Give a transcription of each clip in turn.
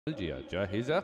الجهات جاهزة.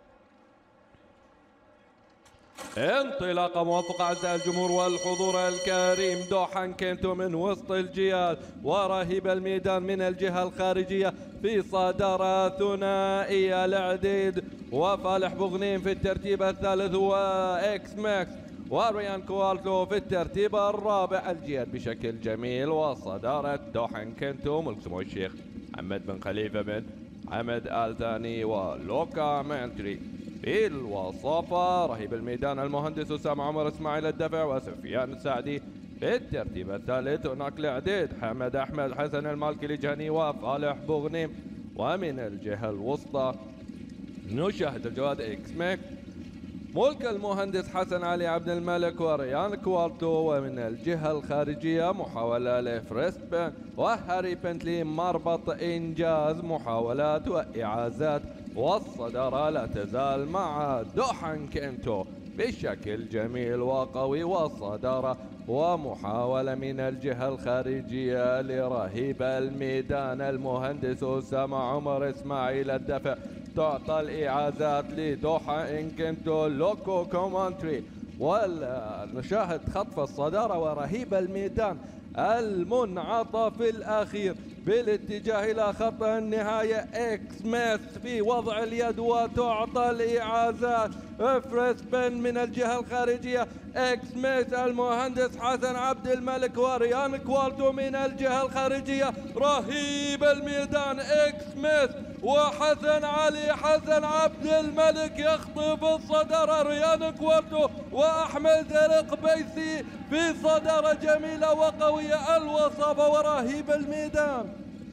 انطلاقة موفقة أعزائي الجمهور والحضور الكريم. دوحان كينتو من وسط الجهات ورهيب الميدان من الجهة الخارجية في صدارة ثنائية العديد وفالح بوغنيم في الترتيب الثالث وإكس ماكس وريان كوالتو في الترتيب الرابع. الجهات بشكل جميل وصدارة دوحان كينتو ملك سمو الشيخ محمد بن خليفة بن حمد آل ثاني ولوكا مانتري في الوصافة. رهيب الميدان المهندس أسامة عمر إسماعيل الدفع وسفيان السعدي في الترتيب الثالث. هناك العديد حمد أحمد حسن المالكي لجهني وفالح بوغنيم. ومن الجهة الوسطى نشاهد الجواد إكس ماك ملك المهندس حسن علي عبد الملك وريان كوالتو. ومن الجهة الخارجية محاولة لفريسبن وهاري بنتلي مربط إنجاز محاولات وإعازات والصدارة لا تزال مع دوحان كينتو بشكل جميل وقوي والصدارة ومحاولة من الجهة الخارجية لرهيب الميدان المهندس أسامة عمر إسماعيل الدفع. تعطى الإعازات لدوحان كينتو لوكو كومانتري ونشاهد خطف الصدارة ورهيب الميدان المنعطف الأخير بالاتجاه إلى خط النهاية. إكس ماس في وضع اليد وتعطى الإعازات. فريسبن من الجهة الخارجية إكس ماس المهندس حسن عبد الملك وريان كوالتو من الجهة الخارجية. رهيب الميدان إكس ماس وحسن علي حسن عبد الملك يخطف الصدارة. ريان كوالتو وأحمد القبيسي في صدارة جميلة وقوية الوصافة ورهيب الميدان.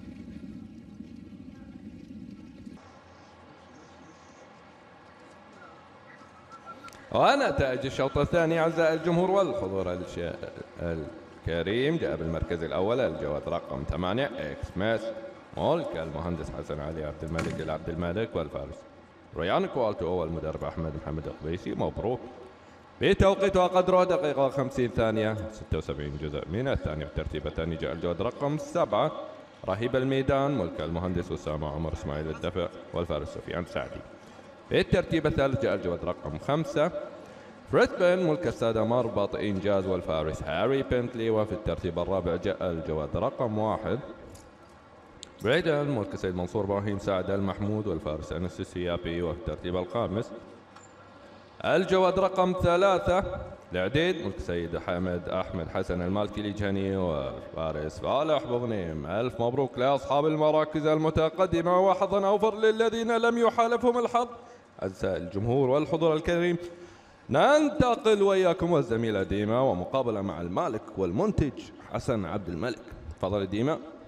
ونتائج الشوط الثاني أعزائي الجمهور والحضور الكريم. جاء بالمركز الأول الجواد رقم 8 إكس ماس ملك المهندس حسن علي عبد الملك العبد الملك والفارس ريان كوالتو والمدرب أحمد محمد القبيسي. مبروك. بتوقيتها قدره دقيقة 50 ثانية 76 جزء من الثانية. في الترتيب الثاني جاء الجواد رقم 7 رهيب الميدان ملك المهندس أسامة عمر إسماعيل الدفع والفارس سفيان سعدي. في الترتيب الثالث جاء الجواد رقم 5 فريسبن ملك السادة مربط إنجاز والفارس هاري بنتلي. وفي الترتيب الرابع جاء الجواد رقم 1 بريدن ملك سيد منصور ابراهيم سعد المحمود والفارس أنس السيابي. وفي الترتيب الخامس الجواد رقم 3 العديد ملك سيد حمد أحمد حسن المالكي لجهني والفارس فالح بوغنيم. ألف مبروك لأصحاب المراكز المتقدمة وحظا أوفر للذين لم يحالفهم الحظ. أعزائي الجمهور والحضور الكريم ننتقل وإياكم والزميلة ديما ومقابلة مع المالك والمنتج حسن عبد الملك. تفضل ديما.